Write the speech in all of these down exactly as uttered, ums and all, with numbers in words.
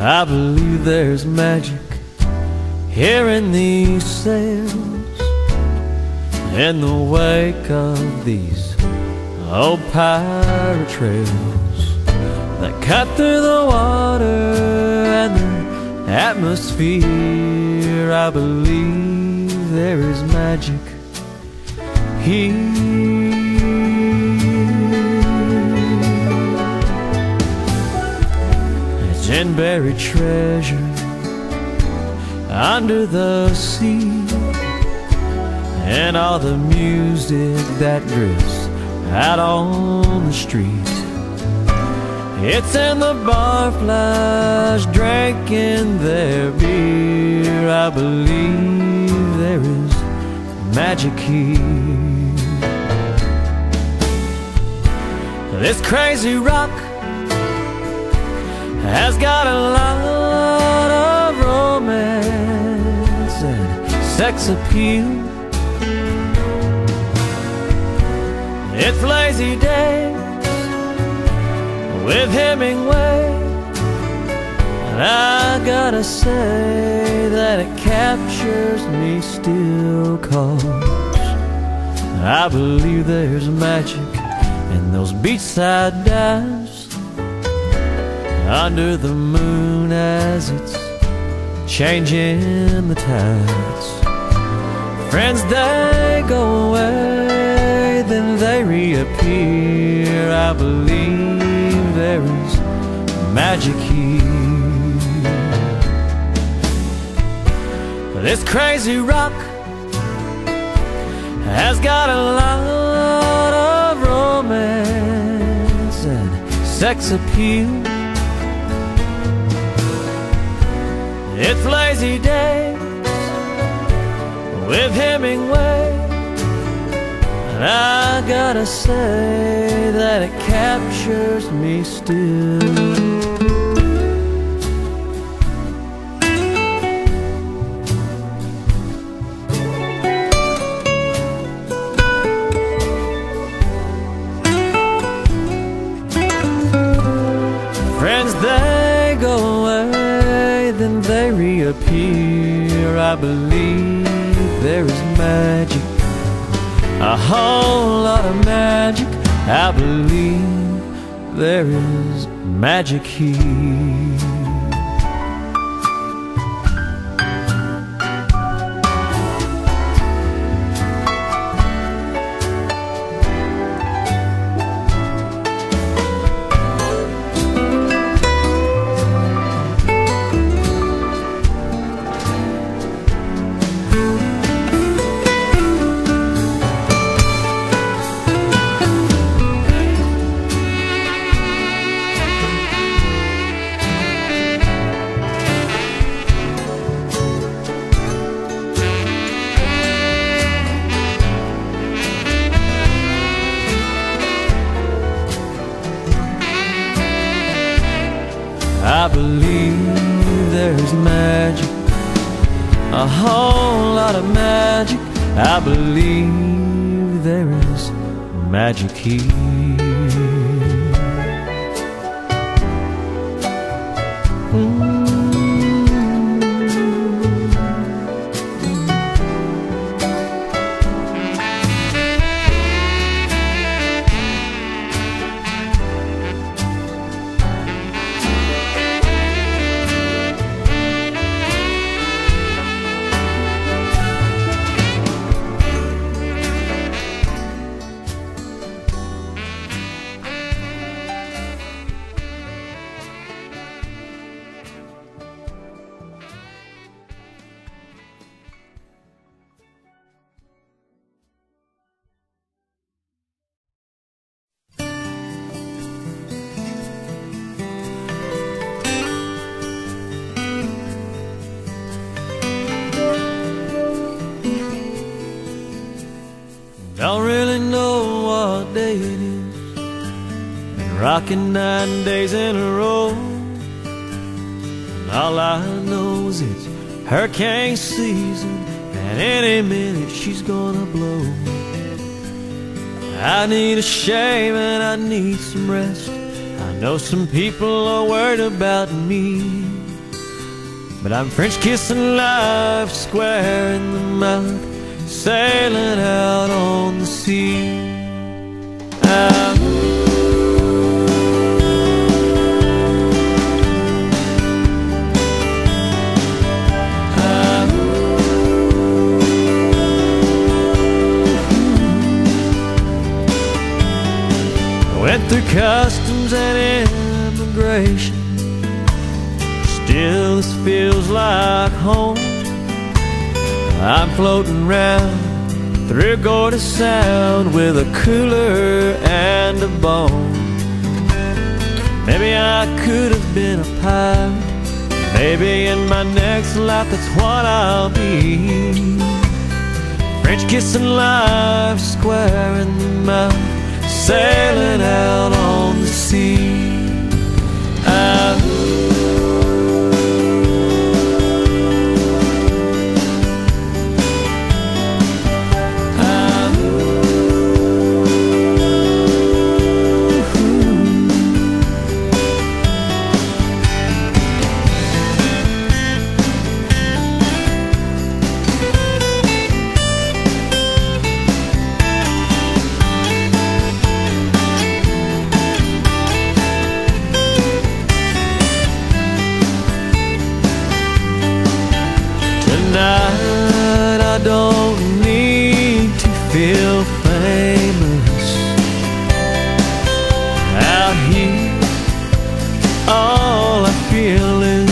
I believe there's magic here in these sails, in the wake of these old pirate trails that cut through the water and the atmosphere. I believe there is magic here. It's in buried treasure under the sea, and all the music that drifts out on the street. It's in the barflies drinking their beer. I believe there is magic here. This crazy rock has got a lot of romance and sex appeal. It's lazy days with Hemingway, and I gotta say that it captures me still, 'cause I believe there's magic in those beachside dives under the moon as it's changing the tides. Friends, they go away, then they reappear. I believe there is magic here. This crazy rock has got a lot of romance and sex appeal. It's lazy days with Hemingway, and I gotta say that it captures me still. Friends, they go away, then they reappear. I believe there is magic, a whole lot of magic. I believe there is magic here. I believe there's magic, a whole lot of magic. I believe there is magic here. Mm. Don't really know what day it is. Been rocking nine days in a row, and all I know is it's hurricane season, and any minute she's gonna blow. I need a shave and I need some rest. I know some people are worried about me. but I'm French kissing life square in the mouth, sailing out on the sea. I went through customs and immigration, still this feels like home. I'm floating round through Gorda Sound with a cooler and a bone. Maybe I could have been a pirate, maybe in my next life that's what I'll be. French kissing life square in the mouth, sailing out on the sea. I Tonight I don't need to feel famous. Out here all I feel is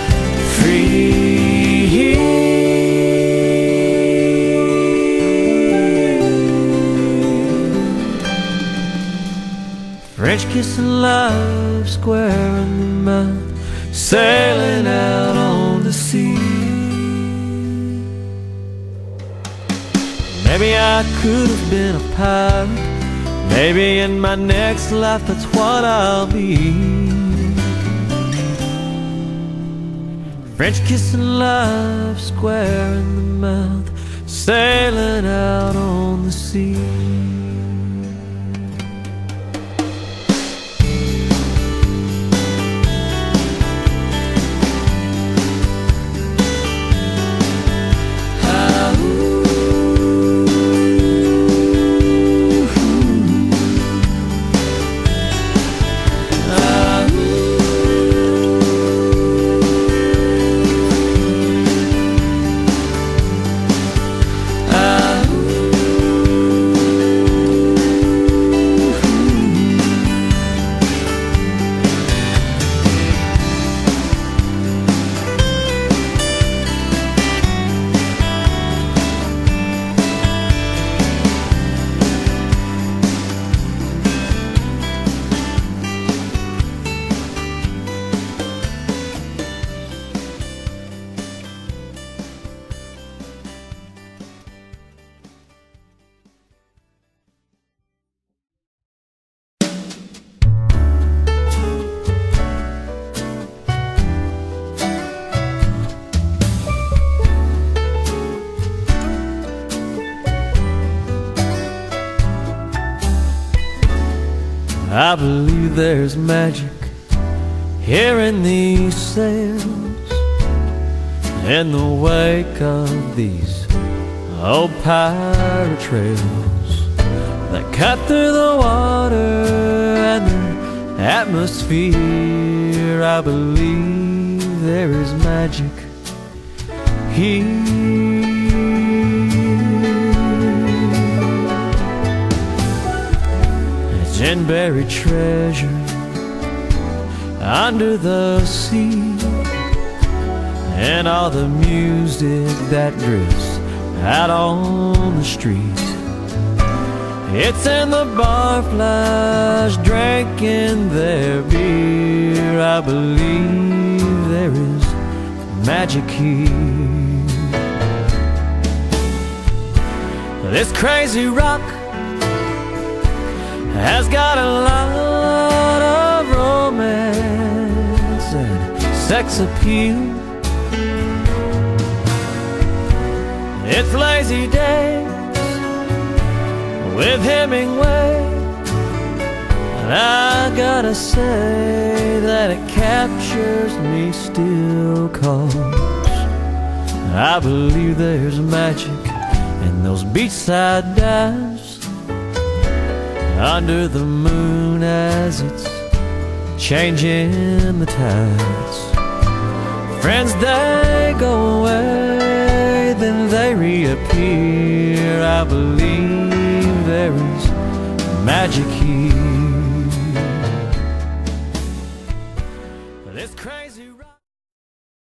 free. French kissing life square in the mouth, sailing out on the sea. Maybe I could have been a pirate, maybe in my next life that's what I'll be. French kissing life square in the mouth, sailing out on the sea. I believe there's magic here in these sails, in the wake of these old pirate trails that cut through the water and the atmosphere. I believe there is magic here. And buried treasure under the sea, and all the music that drifts out on the street. It's in the barflies drinking their beer. I believe there is magic here. This crazy rock has got a lot of romance and sex appeal. It's lazy days with Hemingway And I gotta say that it captures me still, 'cause I believe there's magic in those beachside dives under the moon as it's changing the tides. Friends, they go away, then they reappear. I believe there is magic here.